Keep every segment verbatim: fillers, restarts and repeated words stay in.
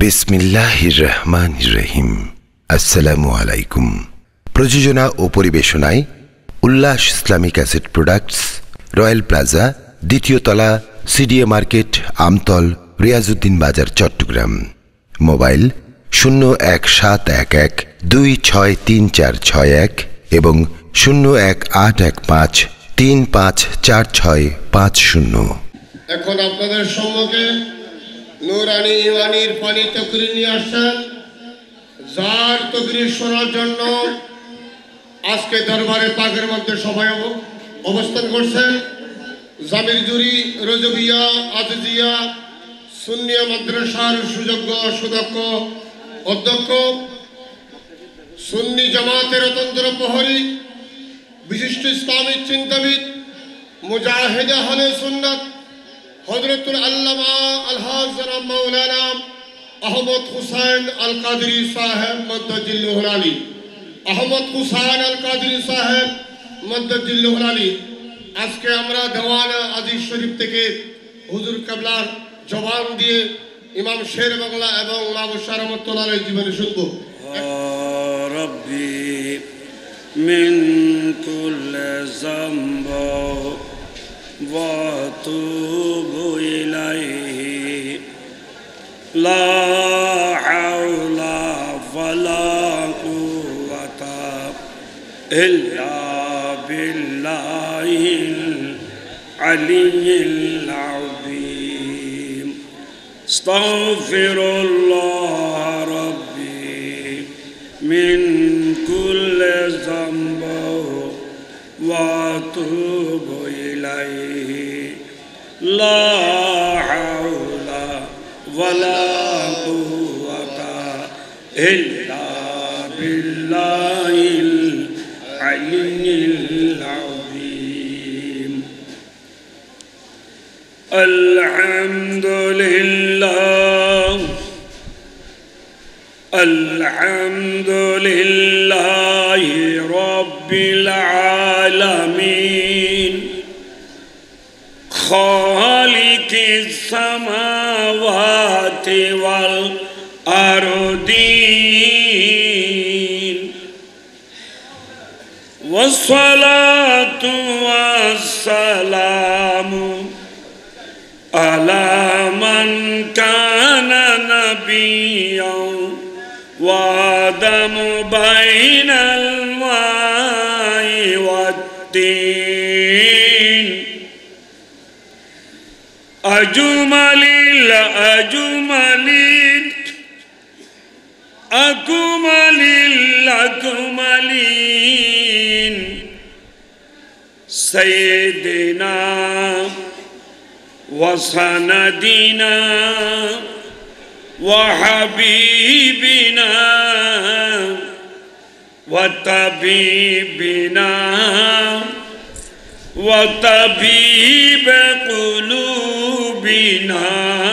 বিসমিল্লাহির রহমানির রহিম। আসসালামু আলাইকুম। প্রযোজনা ও পরিবেশনায় Ullas Islamic asset products, royal plaza, দ্বিতীয় তলা, সিডিএ মার্কেট, আমতল, রিয়াজউদ্দিন বাজার, চট্টগ্রাম। মোবাইল শূন্য এক সাত এক এক দুই ছয় তিন চার ছয় এক এবং শূন্য এক আট এক পাঁচ তিন পাঁচ চার ছয় পাঁচ শূন্য। এখন আপনাদের সম্মুখে নুরানি ইমানির পানি তকরির নিয়ে আসছেন। যার তকরির শোনার জন্য আজকে দরবারে পাকের মধ্যে সবাই অবস্থান করছেন জামির জুরি রজবিয়া আজিজিয়া সুন্নিয়া মাদ্রাসার সুযোগ্য সুদক্ষ অধ্যক্ষ, সুন্নি জামাতের অতন্ত্র প্রহরী, বিশিষ্ট ইসলামিক চিন্তাবিদ, মুজাহিদ আহলে সুন্নাত হযরতুল আল্লামা আলহাজ জনাব মাওলানা আহমদ হুসাইন আল কাদরি সাহেব মদ্দাজিল্লাহুল আলী, আহমদ হুসাইন আল কাদরি সাহেব মদ্দাজিল্লাহুল আলী। আজকে আমরা দেওয়ান আজিজ শরীফ থেকে হুজুর কেবলার জবান দিয়ে ইমাম শের বাংলা এবং মাবুশাহ রহমাতুল্লাহ আলাইহির জীবনী শুনব। রব্বি মিন কুল্লি যামব ওয়া তুবু ইলাইহি লা হাওলা ওয়ালা কুওয়াতা ইল্লা বিল্লাহিল আলিয়্যিল আযীম। আস্তাগফিরুল্লাহ রাব্বি মিন কুল্লি যামব ওয়া তুবু ইলাইহি লা হাওলা ওয়ালা কুওয়াতা ইল্লা বিল্লাহিল আলিয়্যিল আযীম। আলহামদুলিল্লাহ আলহামদুলিল্লাহি রাব্বিল আলামিন খালিকিস সামাওয়াতি ওয়াল আরদিন ওয়াসসালাতু ওয়াসসালামু আলা মান কানা নাবিয়্যান ওয়া আদামু বাইনাল মাই ওয়াত-তিন আজমালিল আজমালিন আকমালিল আকমালিন সাইয়্যিদিনা ওয়া সানাদিনা ওয়া হাবিবিনা ওয়া তাবিবিনা ওয়া তাবিব কুলুবিনা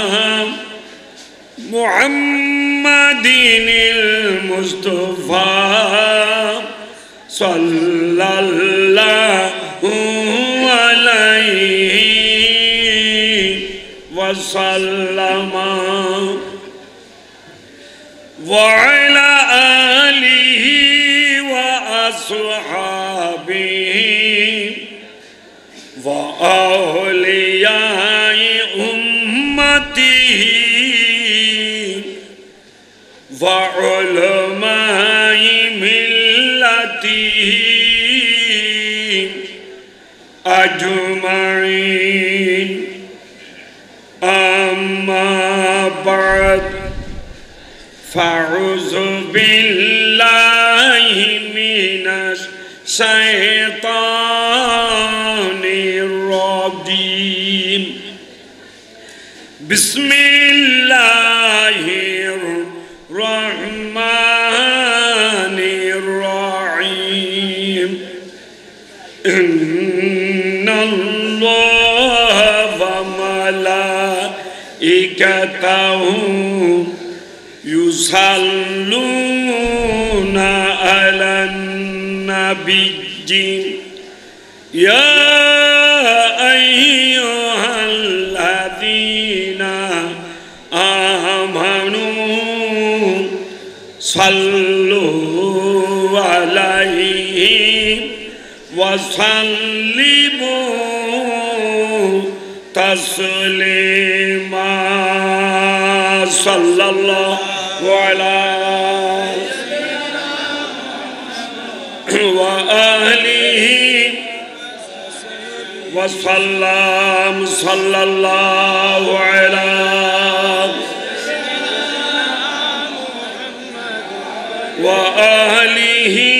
মুহাম্মাদিনিল মুস্তাফা সাল্লাল্লাহু আলাইহি ওয়া সাল্লামা ওয়া আলা আলিহি ওয়া আসহাবিহি ওয়া আউলিয়াই উম্মতিহি ওয়া উলামাই মিল্লাতিহি আজমাইন। আম্মা বা'দ ফাউযু বিল্লাহি মিনাশ শাইতানির রাজীম। বিসমিল্লাহির রহমানির রহিম। ইন্নাল্লাহা ওয়া মালাইকাতাহু ইউসাল্লুনা আলান নাবিয়্যি ইয়া আইয়ুহাল্লাযীনা আমানু सल्लु अलैहि वसल्लिमू तस्लीमा सल्लल्लाहु अलैहि व आलिहि वसल्लम सल्लल्लाहु अलैहि व आलिहि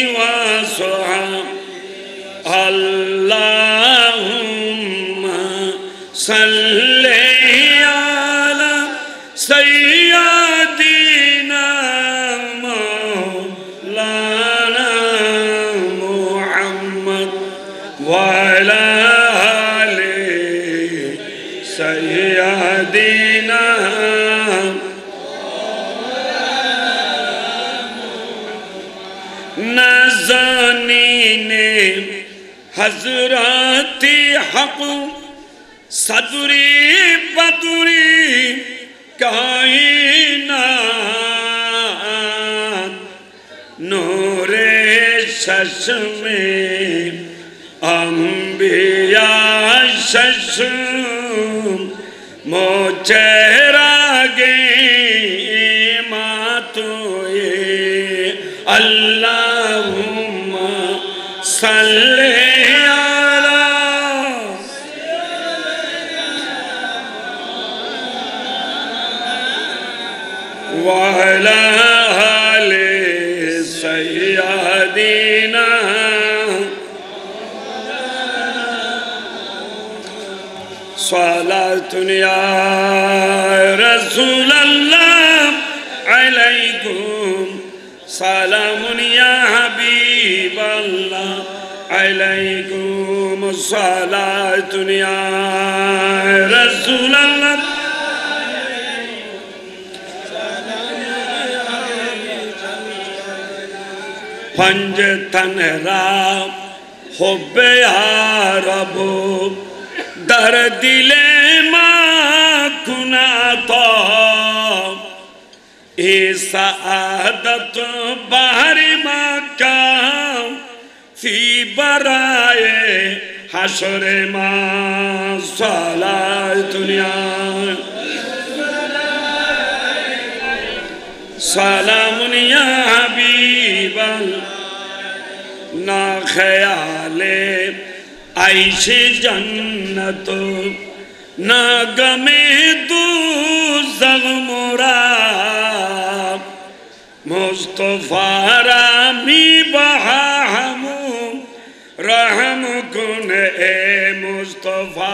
वसहबिहि अल्लाहुम्मा सल्लि अला सय्यदिना मौलाना मुहम्मद व अला आलि सय्यदिना नाज़नीने हज़रत हक़ सदरी बदरी कायनात नूरे चश्मे अंबिया चश्म मोचेरा गे मातोए अल्लाहुम्मा सल्ले अला व अला आलि सय्यदिना सलातुन या रसूलल्लाह अलैकुम सलामुन या हबीबल्लाह अलैकुम सलातुन या रसूलल्लाह पंज तनरा हुब्बे यारबो दर दिले माँ कुनाता ए सादत बाहरी मक्का फी बराए हशरे माँ सलातुनिया सलामुनिया हबीबल ना ख्याले आइशे जन्नत ना गमे दूज़ख मोरा मुस्तफा रामी बहा हमू रहम कुन ए मुस्तफा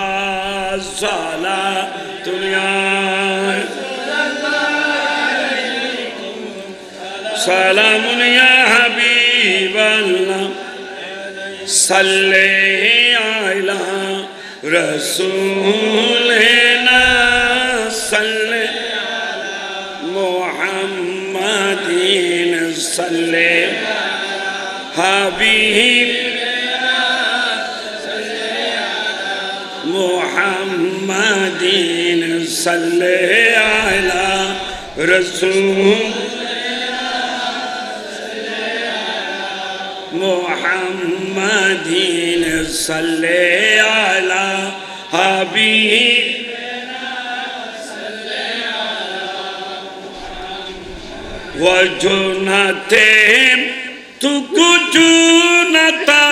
सलातुनिया सलामुन या हबीबल्लाह सल्ले अला रसूलिना सल्ले मुहम्मदिन सल्ले हबीब मुहम्मदिन सल्ले अला रसूल मुहम्मदिन सल्ले अला हबीब वजुनते तू कुछ न था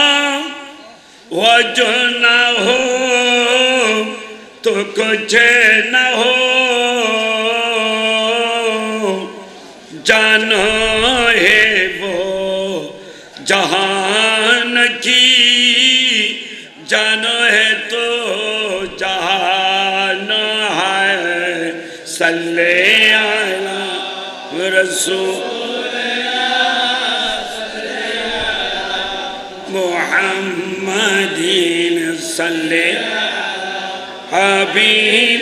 वजुन हो तो कुछ न हो जानो है वो जहान की जानो है तो जहान है सल्ले अला रसूल मुहम्मदिन सल्ले हबीब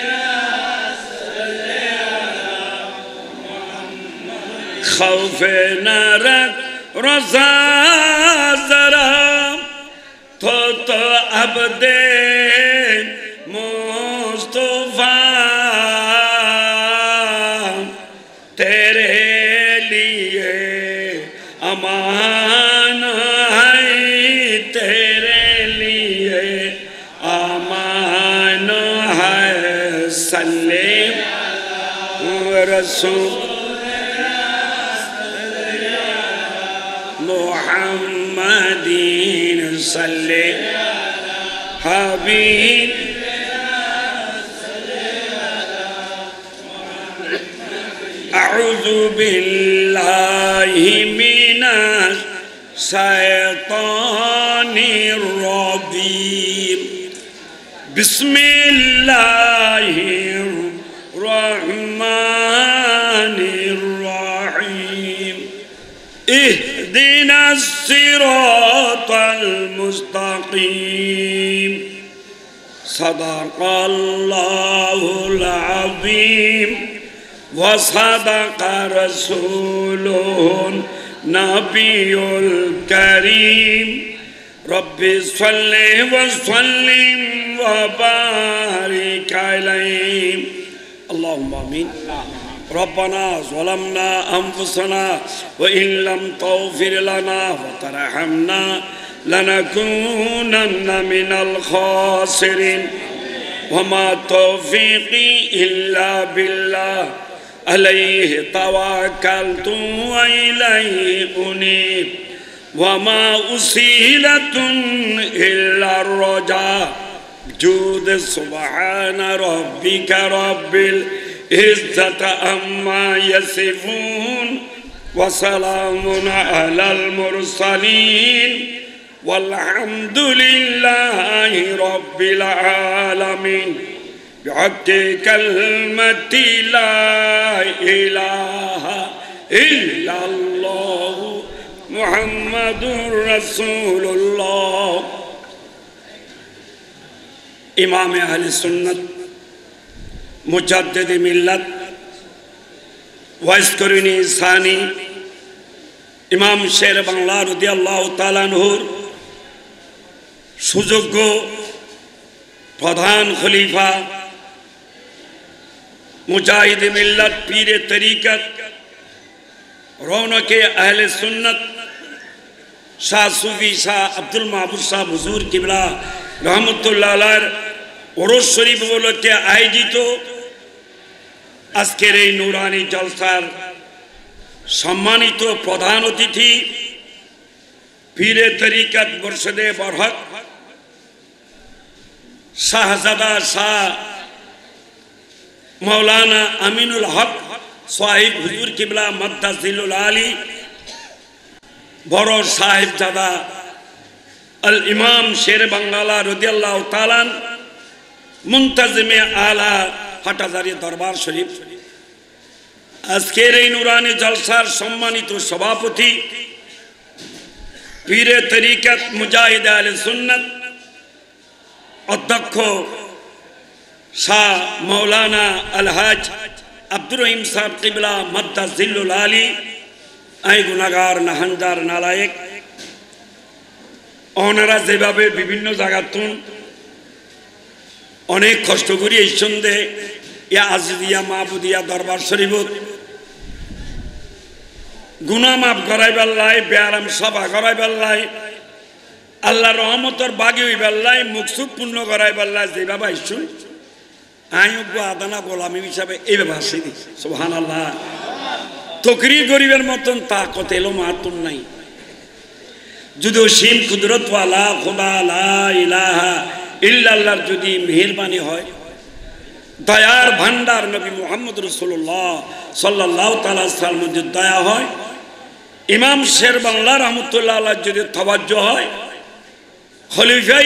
खौफे न रख रोज़ा ज़रा तो तो अब दे मुस्तफा तेरे लिए अमान है तेरे लिए अमान है सल्ले रसूल मुहम्मदीन सल्ले हबीब अऊज़ु बिल्लाहि मिनश शैतानिर रजीम बिस्मिल्लाहिर रहमानिर रहीम इहदिनस सिरातल मुस्तकीम सदक़ल्लाहुल अज़ीम वसदक़ रसूलुहुन नबियुल करीम रब्बि सल्लि व सल्लिम व बारिक अलैहि अल्लाहुम्मा आमीन रब्बना ज़लमना अनफुसना व इन लम तग़फिर लना व तरहमना लनकूनन्ना मिनल खासिरीन वमा तौफीक़ी इल्ला बिल्लाह अलैहि तवक्कलतु व इलैहि उनीब वमा उसीलतुन इल्ला रजा जूद सुब्हान रब्बिका रब्बिल इज़्ज़ति अम्मा यसिफून व सलामुन अलल मुरसलीन वल्हम्दुलिल्लाहि रब्बिल आलमीन बिहक़्क़ि कलिमति ला इलाहा इल्लल्लाहु मुहम्मदुर रसूलुल्लाह इमाम अहले सुन्नत मुजद्दिद मिल्लत वाइसकुरुनी सानी इमाम शेर बांग्ला রাদিয়াল্লাহু তাআলা আনহুর সুযোগ্য প্রধান খলিফা মুজাহিদ মিল্লাত পীরে তরিকত রৌনকে আহলে সুন্নাত শাহ সুফি শাহ আব্দুল মাহবুব শাহ হুজুর কিবলা রহমতুল্লাহ আলাইহির ওরস শরীফ উপলক্ষে আয়োজিত আজকের এই নুরানি জলসার সম্মানিত প্রধান অতিথি পীরে তরিকত মুর্শিদে বরহক শাহজাদা শাহ মৌলানা আমিনুল হক সাহিব হুজুর কিবলা মাদ্দাজিলুল আলী বড় সাহেবজাদা আল ইমাম শের বাঙ্গালা রাদিয়াল্লাহু তাআলা মুনতাজিমে আলা হাটাজারি দরবার শরীফ আজকের এই নুরানি জলসার সম্মানিত সভাপতি পীরে তরিকত মুজাহিদ আহলে সুন্নাত অধ্যক্ষ শাহ মৌলানা আলহাজ আব্দুর রহিম সাহেব কিবলা মাদ্দাজিলুল আলী আই গুনাহগার নাহানদার নালায়েক ওনারা যেভাবে বিভিন্ন জায়গাতুন অনেক কষ্ট করি এই সন্ধে ইয়া আজিদিয়া মাহবুদিয়া দরবার শরীফত গুনাহ মাফ করাইবার লাই বেয়ারাম সভা করাইবার লাই আল্লাহর রহমতের বাগি হইবার লাই মুকসুদ পূর্ণ করাইবার লাই যেভাবে আইসুন আইয়ুব আদানা গোলামি হিসাবে এইভাবে আসি সুবহানাল্লাহ তকরির গরিবের মতন তাকত এলো মাতুন নাই যদিও সীম কুদরতওয়ালা খোদা লা ইলাহা ইল্লাল্লাহর যদি মেহেরবানি হয় দয়ার ভান্ডার নবী মুহাম্মদ রাসূলুল্লাহ সাল্লাল্লাহু তাআলা সাল্লাম যদি দয়া হয় ইমাম শের বাংলা রহমতুল্লাহ আলাইহি যদি তাওয়াজ্জুহ হয় খলিফাই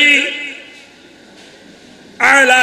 আলা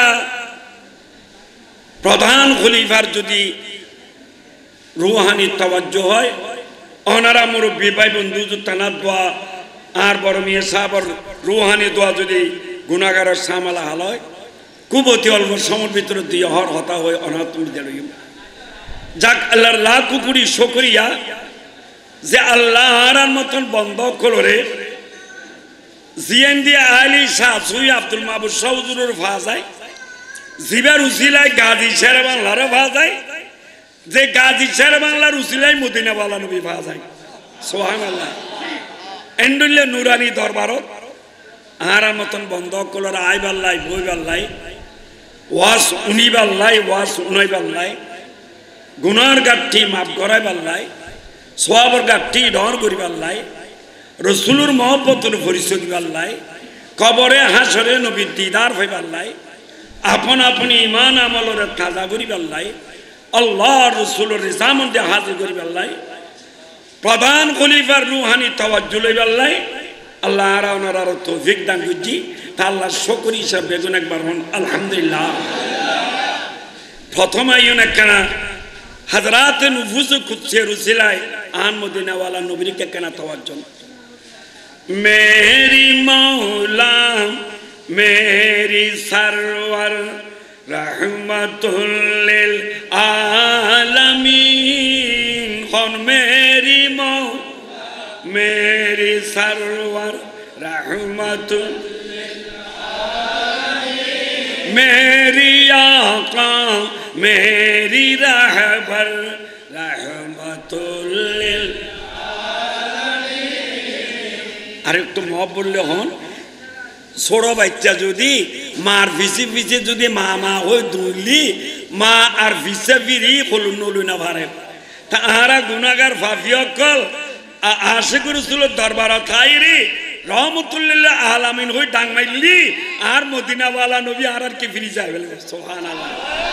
প্রধান খলিফার যদি রুহানি তাওয়াজ্জুহ হয় ওনারা মুরব্বী ভাই বন্ধু তানা দোয়া আর বড় মিয়া সাহাবার রুহানি দোয়া যদি গুনাহগারের সামালা হাল হয় কুবতি অল্প সময়ের ভিতরে দিয়ে হর হতা হয়ে অনাতুল দিল যাক আল্লাহর লাখ কুকুরি শুকরিয়া যে আল্লাহর মতন বন্ধ করে জিএন দিয়ে আলী শাহ সুই আব্দুল মাহবুব শাহ হুজুরের ফাজায় জিবার উসিলায় গাজী শের বাংলারও ফাজায় যে গাজী শের বাংলার উসিলাই মদিনাওয়ালা নবী পাওয়া যায় সুবহানাল্লাহ এন্ডুল্লে নুরানি দরবারত আর মতন বন্ধ কলর আই বাল্লাই বই বাল্লাই ওয়াস উনি বাল্লাই ওয়াস উনাই বাল্লাই গুনার গাঠি মাফ করাই বাল্লাই সোয়াবর গাঠি ডর করি বাল্লাই রসুলুর মহব্বতের পরিচয় দিবাল্লাই কবরে হাসরে নবীর দিদার হই বাল্লাই আপন আপনি ইমান আমলের তাজা করি বাল্লাই আল্লাহ রসুলের রিজামন্দে হাজির করি বাল্লাই প্রধান খলিফার রুহানি তাওয়াজ্জুহ লই বাল্লাই আল্লাহ আর ওনার আর তৌফিক দান করছি তা আল্লাহ শুকর হিসাবে বেগুন একবার হন আলহামদুলিল্লাহ প্রথম আইন একখানা হযরত নুফুস কুদসে রসিলায় আন মদিনাওয়ালা নবীর কেনা তাওয়াজ্জুহ मेरी मौला मेरी सरवर रहमतुल लिल आलमीन कौन मेरी मौला मेरी सरवर रहमतुल लिल आलमीन मेरी आका मेरी रहबर रहमतुल लिल আর একটু মহব বললে হন ছোট বাচ্চা যদি মার পিছে পিছে যদি মা মা হয়ে দৌড়লি মা আর পিছে ফিরি হলু নলু না ভারে তা আহারা গুনাগার ফাফি অকল আশে করেছিল দরবার থাই রে রহমতুল্লাহ আলামিন হয়ে ডাং মাইলি আর মদিনাওয়ালা নবী আর আর কি ফিরি যায় বলে সুবহানাল্লাহ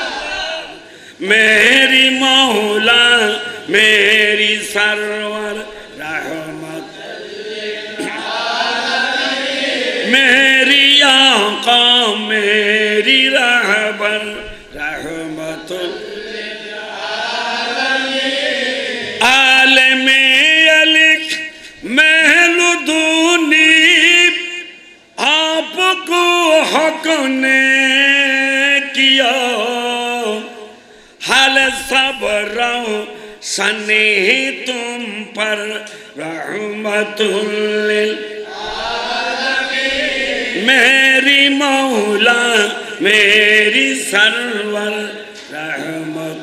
মেরি মৌলা মেরি সরওয়ার রহমত मेरी आका मेरी रहबर रहमतुल आलमे अलिक महलुदूनी आपको हक ने किया हाल सब्र सने तुम पर रहमतुल मेरी मौला मेरी सरवर रहमत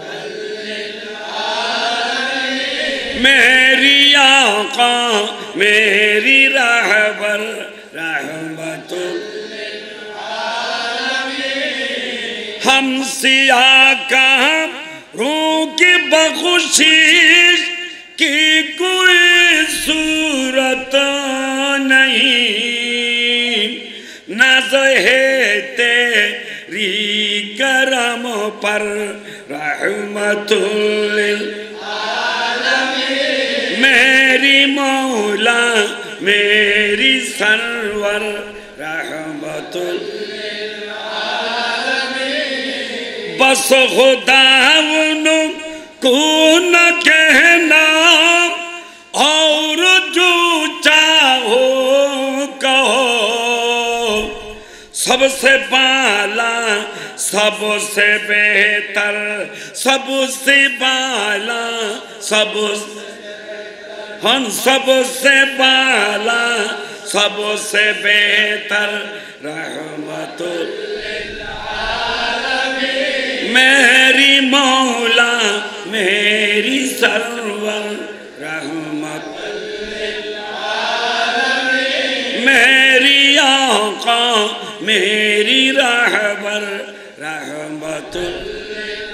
मेरी आका मेरी रहबर रहमतुल हम सिया का रूह की बख्शिश की कोई सूरत नहीं नज़हे तेरी करम पर रहमतुल लिल आलमीन मेरी मौला मेरी सरवर रहमतुल लिल आलमीन बस खुदावनु को न कहना और जो चाहो कहो सबसे बाला सबसे बेहतर सबसे बाला सब हम सबसे बाला सबसे बेहतर रहमतुल लिल आलमीन मेरी मौला मेरी सरवर रहमतुल लिल आलमीन मेरी आका मेरी रहबर रहमतुल लिल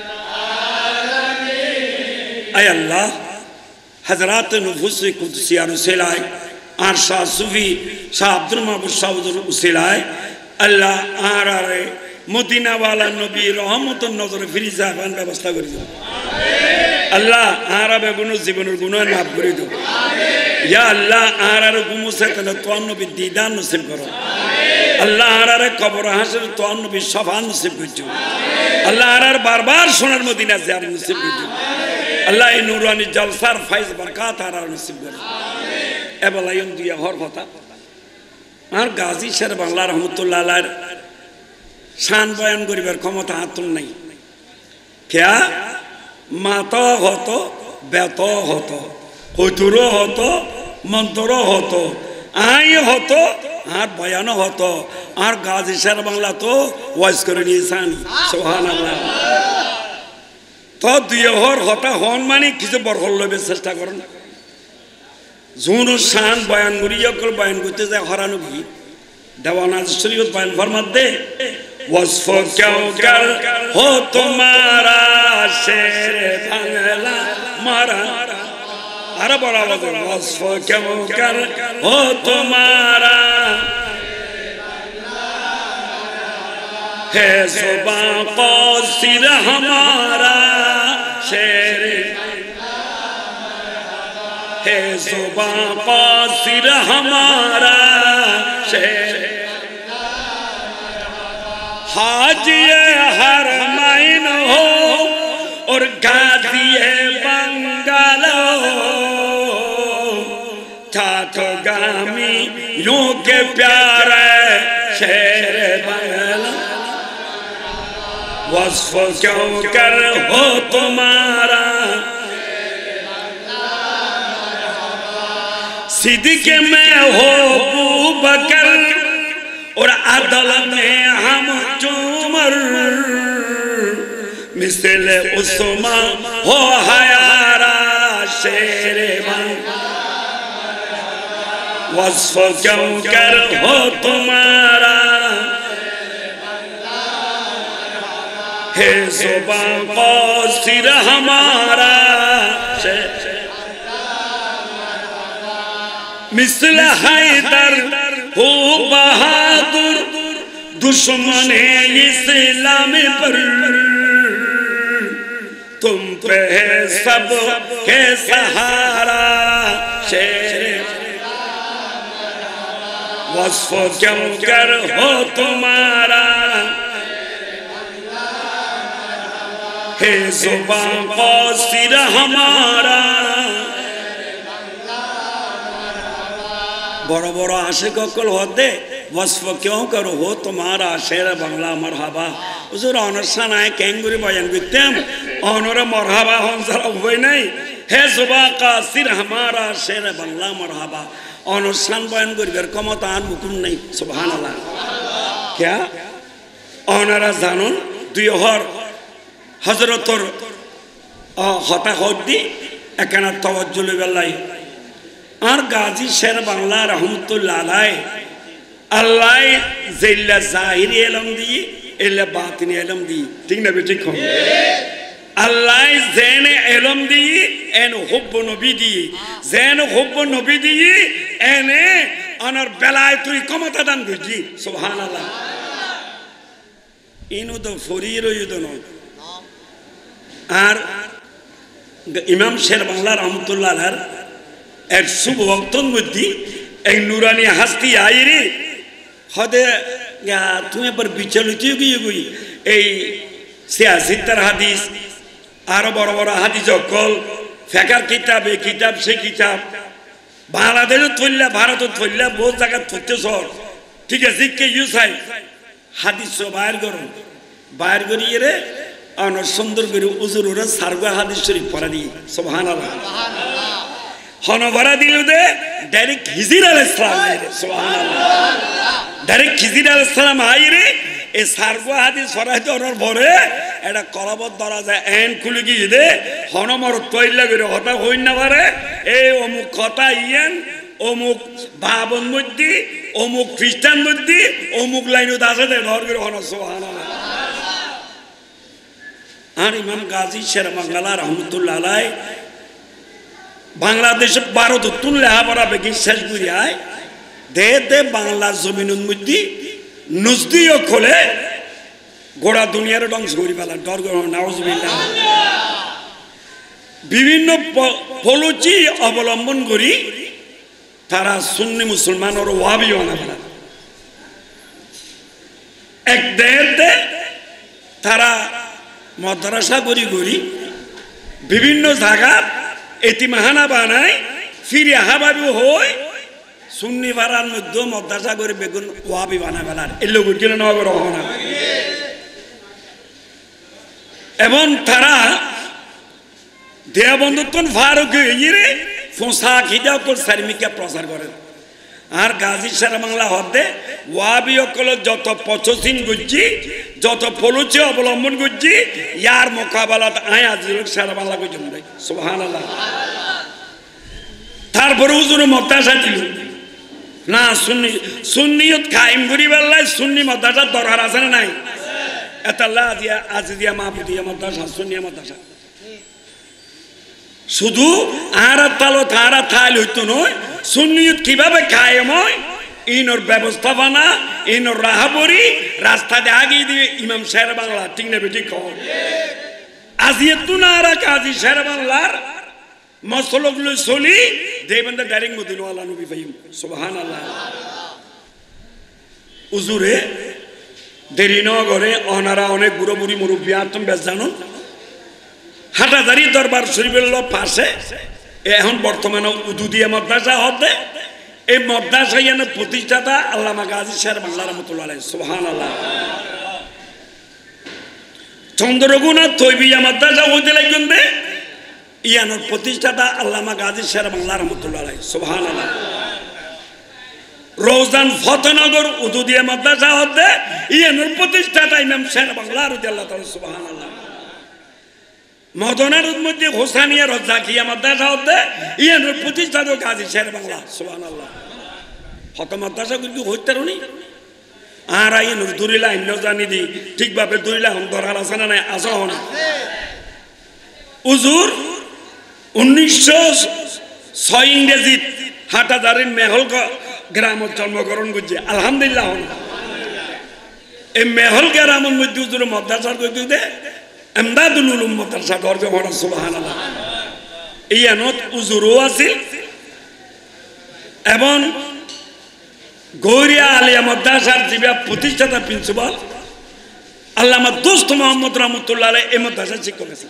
आलमीन ऐ अल्लाह हजरत नुफुस कुदसिया रसूलाय আর শাহ সুফি শাহ আব্দুল মাহবুব সাউদুল উসিলায় আল্লাহ আর আরে মদিনাওয়ালা নবী রহমতের নজরে ফিরি যাবার ব্যবস্থা করে দিও আল্লাহ আর আবে গুনাহ জীবনের গুনাহ মাফ করে দিও ইয়া আল্লাহ আর আর গুমুসে তাহলে তোর নবী দিদার নসিব করো আল্লাহ আর আরে কবর হাসর তোর নবী সফা নসিব করছো আল্লাহ আর আর বারবার সোনার মদিনা জিয়ারত নসিব করছো আল্লাহ এই নুরানি জলসার ফাইজ বরকত আর আর নসিব করো এবালাইন দিয়া হর কথা আর গাজী শের বাংলা রহমতুল্লাহ আলাইহির শান বয়ান করিবার ক্ষমতা হাতুন নাই কেয়া মাত হত বেত হত কতুর হত মন্তর হত আই হত আর বয়ান হত আর গাজী শের বাংলা তো ওয়াজ করে নিয়েছেন সুবহানাল্লাহ তো দুই হর হতা হন মানে কিছু বরহল লইবে চেষ্টা করেন জুন শান বয়ান করি অকল বয়ান করতে যায় হরানো কি দেওয়ানা শরীয়ত বয়ান ফরমাত দে वस्फ क्यों कर हो तुम्हारा शेर बांग्ला मारा अरे बड़ा बड़ा वस्फ क्यों कर हो तुम्हारा है सुबह को सिर हमारा शेर है सुबह को सिर हमारा शेर हाजिए हरमैन हो और गाजिए बंगालो ठाठगामी यूं के प्यारे शेर बंगला वस्फ क्यों कर हो तुम्हारा सिद्दीक़ में हो अबू बकर और अदल में हम उमर मिसल उस्मान हो हयारा शेर वस्फ क्यों कर हो तुम्हारा है जुबां को सिर हमारा मिसल हैदर हो बहादुर दुश्मन इस्लाम पर तुम पे है सब के सहारा शेर वस्फ क्यों कर हो तुम्हारा है जुबां को सिर हमारा बड़ा बड़ा आशिक अकल होते वस्फ क्यों करो हो तुम्हारा शेर बांग्ला मरहबा हुजूर अनुष्ठान आए कैंगुरी बयान करते हम ऑनर मरहबा हम जरा हुए नहीं है जुबां का सिर हमारा शेर बांग्ला मरहबा अनुष्ठान बयान कर क्षमता आन हुकुम नहीं सुभान अल्लाह क्या ऑनर जानून दुई हर हजरतर हता हद्दी एकाना तवज्जुल बेलाई और गाजी शेर बांग्ला रहमतुल्लाह अलैह अल्लाह जिल्ला ज़ाहिरी इल्म दी इल्ला बातिनी इल्म दी ठीक ना बेटी कौन अल्लाह ज़ैन इल्म दी एन हुब्ब नबी दी ज़ैन हुब्ब नबी दी एने अनर बेलाय तुई कमता दान बुझी सुभान अल्लाह इनु तो फरीरो युदनो आर इमाम शेर बांग्ला रहमतुल्लाह अलैह एक शुभ वक्तन बुद्धि एक नूरानी हस्ती आई रे हदे या तुम्हें पर विचलित होगी ये कोई ए सियासी तरह हदीस आरो बड़ा बड़ा हदीस अकल फेकर किताब ए किताब से किताब बांग्लादेश थोल्ला भारत थोल्ला बहुत जगह थोत्ते सर ठीक है जिक्के यूज़ है हदीस सो बाहर करो बाहर करी ये रे अन सुंदर करी उज़ुर उरा सारगा हदीस शरीफ पढ़ा दी सुभान अल्लाह हनवरा दिल दे डायरेक्ट हिजर अलैहिस्सलाम आए रे सुभान अल्लाह डायरेक्ट हिजर अलैहिस्सलाम आए रे ए सारगो हादिस फराइते ओनर भरे एटा कलबत दरा যায় এন খুলে গিয়ে দে হনমর তৈলা করে হতা হইন না পারে এই অমুক কথা ইয়েন অমুক বাবন মধ্যে অমুক খ্রিস্টান মধ্যে অমুক লাইনত আছে দে ধর করে হন সুবহানাল্লাহ আর ইমাম গাজী শের বাংলা রহমাতুল্লাহ আলাইহি बांग्लादेश भारत तुन लेहापड़ा बेगी शेष गुरी आए दे दे बांग्ला जमीन मध्य नजदियो खोले गोड़ा दुनिया रे ध्वंस करी पेला डर नाउजुबिल्लाह विभिन्न पलिसी अवलम्बन करी तारा सुन्नी मुसलमान और वाहाबी बना पेला एक दे दे तारा मद्रासा करी करी विभिन्न जगह एतिमाहाना बानाय फिर हाबाबी होय सुन्नी बारार मध्य मद्रासा करे बेगुन वाहाबी बाना बेलार एल्लो गुटिना नवा करे होना एवं तारा देवबंधुत्वन फारुक इरे फोसा खिदा को शर्मिका प्रचार करे আর গাজী সারা বাংলা হদে ওয়াবি অকল যত পচসিন গুজ্জি যত পলুচে অবলম্বন গুজ্জি ইয়ার মোকাবেলাত আয় আজিল সারা বাংলা গুজুম দেয় সুবহানাল্লাহ। তারপরে হুজুর মাদ্রাসা দিল না সুন্নি সুন্নিয়ত কায়েম করি বেলায় সুন্নি মাদ্রাসা দরকার আছে না নাই? এতাল্লাহ দিয়া আজিদিয়া মাহমুদিয়া মাদ্রাসা সুন্নিয়া মাদ্রাসা শুধু আরা তালো তারা থাইল হইতো নয় সুন্নিয়ত কিভাবে কায়েম হয় ইনর ব্যবস্থাপনা ইনর রাহাবরি রাস্তা দিয়ে আগিয়ে দিয়ে ইমাম শের বাংলা ঠিক না বেটি কম আজিয়াতু না আরা কাজী শের বাংলার মসলগুলো চলি দেবন্দা ডাইরেক্ট মদিনাওয়ালা নবী ফাইম সুবহানাল্লাহ। উজুরে দেরি নগরে অনারা অনেক বুড়ো বুড়ি মুরব্বী আতম বেশ জানুন হাটাজারি দরবার শরীফের পাশে এখন বর্তমানে উদুদিয়া মাদ্রাসা হতে এই মাদ্রাসা ইয়ানের প্রতিষ্ঠাতা আল্লামা গাজী শের বাংলা রহমাতুল্লাহ আলাইহি সুবহানাল্লাহ। চন্দ্রগুনা তৈবিয়া মাদ্রাসা হইতে লাগবেন দে ইয়ানোর প্রতিষ্ঠাতা আল্লামা গাজী শের বাংলা রহমাতুল্লাহ আলাইহি সুবহানাল্লাহ। রোজান ফতেনগর উদুদিয়া মাদ্রাসা হতে ইয়ানোর প্রতিষ্ঠাতা ইমাম শের বাংলা রাদিয়াল্লাহু তাআলা সুবহানাল্লাহ। মদনার মধ্যে হোসানিয়া রজ্জাকিয়া মাদ্রাসা হতে ইয়ানোর প্রতিষ্ঠাতা গাজী শের বাংলা সুবহানাল্লাহ। হত মাদ্রাসা কিন্তু হইতে রনি আর আইনুর দুরিলা ইন্ন জানি দি ঠিকভাবে দুরিলা হন দরার আছে না নাই আসা হন উজুর উনিশশো ছয় ইংরেজি হাটাজারির মেহল গ্রামত জন্মগ্রহণ করছে আলহামদুলিল্লাহ। এই মেহল গ্রামের মধ্যে উজুর মাদ্রাসার করতে দে এমদাদুল উলুম মাদ্রাসা গর্বে হন সুবহানাল্লাহ। ইয়ানত উজুরও আছিল এবং গৌরিয়া আলিয়া মাদ্রাসার যিবা প্রতিষ্ঠাতা প্রিন্সিপাল আল্লামা দোস্ত মোহাম্মদ রহমতুল্লাহ আলাইহি এই মাদ্রাসার শিক্ষক আছেন।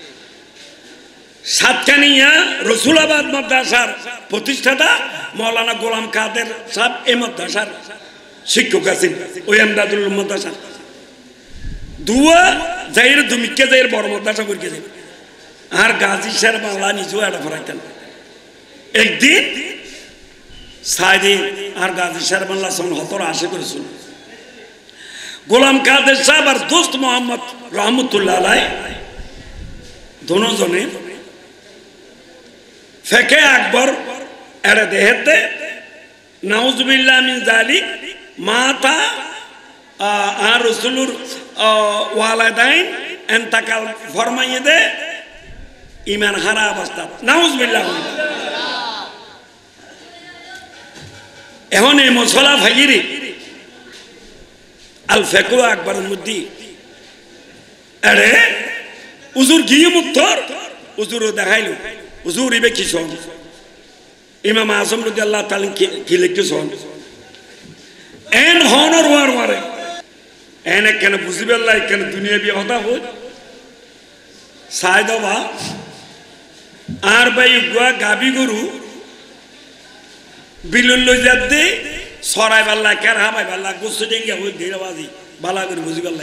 সাতকানিয়া রসুলাবাদ মাদ্রাসার প্রতিষ্ঠাতা মৌলানা গোলাম কাদের সাহেব এই মাদ্রাসার শিক্ষক আছেন ওই এমদাদুল মাদ্রাসা দুয়া যাইর দুমিকে যাইর বড় মাদ্রাসা করে গেছেন আর গাজী শের বাংলা নিজেও একটা ফরাইতেন। একদিন সাইদি আর গাজী শের বাংলা সন হতর আশে করেছিল গোলাম কাদের সাহেব আর দোস্ত মোহাম্মদ রহমতুল্লাহ আলাইহি দুজনে ফেকে আকবর এর দেহেতে নাউজুবিল্লাহ মিন জালিক মাতা আর রাসূলুর ওয়ালাদাইন ইন্তেকাল ফরমাইয়ে দে ঈমান হারা অবস্থা নাউজুবিল্লাহ। এখন এই মশলা ভাইরি আল ফেকু আকবরের মধ্যে আরে উজুর গিয়ে মুক্তর উজুরও দেখাইল হুজুর ইবে কি শোন ইমাম আজম রাদিয়াল্লাহু তাআলা কি লিখতে শোন এন হনর ওয়ার ওয়ারে এনে কেন বুঝিবে আল্লাহ কেন দুনিয়া বি হতা হই সাইদবা আর ভাই গুয়া গাবি গরু বিলুল লই যাতে সরাই বাল্লা কার হাবাই বাল্লা গুছু ডেঙ্গে হই ধীরবাজি বালা করে বুঝিবে আল্লাহ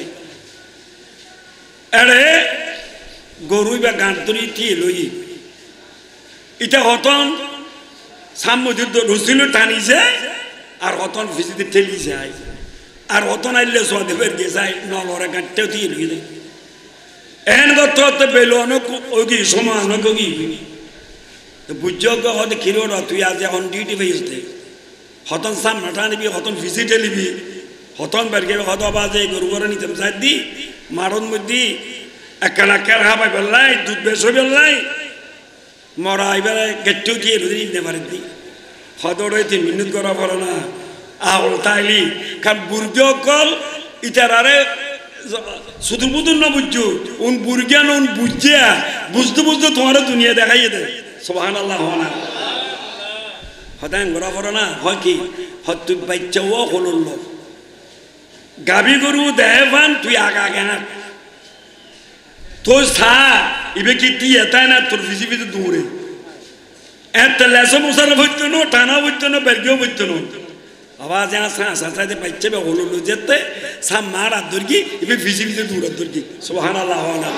আরে গরুই বা গান্তরি কি লই এটা হতন সামুদ্র রসিল টানিছে আর হতন ফিজিতে ঠেলি যায় আর হতন আইলে সোয়াদে বের গিয়ে যায় নলরে গাঁটতেও দিয়ে লুয়ে দেয় এন গত বেলো অনেক ওগি সময় অনেক ওগি বুঝযোগ্য হতে খিরোর তুই আজ এখন ডিউটি পেয়েছে হতন সামনে টানিবি হতন ফিজি ঠেলিবি হতন বের গেবে হত বাজে গরু করে নিতাম চাই দি মারণ মধ্যে একখানা কের হাবাই বেললাই দুধ বেশ বেললাই মরা এবারে গেট্টু গিয়ে রুদি নিতে পারেন দি হদরইতে মিনুত করা পড়ো না আউল তাইলি কারণ বুর্গ কল ইতারারে শুধু বুধুর না বুঝছো উন বুর্গিয়ান উন বুঝিয়া বুঝতে বুঝতে তোমার দুনিয়া দেখাইয়ে দেয় সুবহানাল্লাহ হনা হদান করা পড়ো না হয় কি হত তুই বাচ্চাও হলল গাবি গরু দেহান তুই আগা আগে না তো সা ইবে কি দিয়ে তাই না তোর ভিজি ভিজি দূরে এত লেসো মশার বইতো না টানা বইতো না বেরগেও বইতো না আওয়াজ আসা আসা চাইতে বাচ্চা বে হলো যেতে সা মারা দুর্গি ইবে ভিজি ভিজি দূরে দুর্গি সুবহানাল্লাহ ওয়া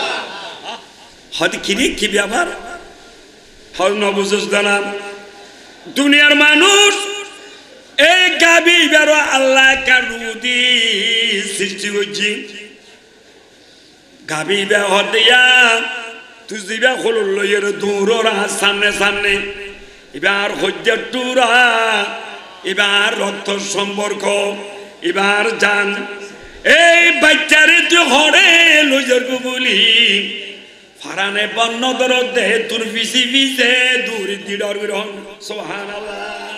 হদ কিনি কি ব্যাপার হল নবুজুস দানা দুনিয়ার মানুষ এই গাবি বেরো আল্লাহ কারুদি সৃষ্টি করছি গাবি বে হদিয়া তুই দিবা খোল লইয়ের দূররা সামনে সামনে এবার হজ্জা টুরা এবার রক্ত সম্পর্ক এবার জান এই বাচ্চারে তুই হরে লইজর বলি ফারানে বন্য দর দে তোর পিছি পিছে দূর দিডর সুবহানাল্লাহ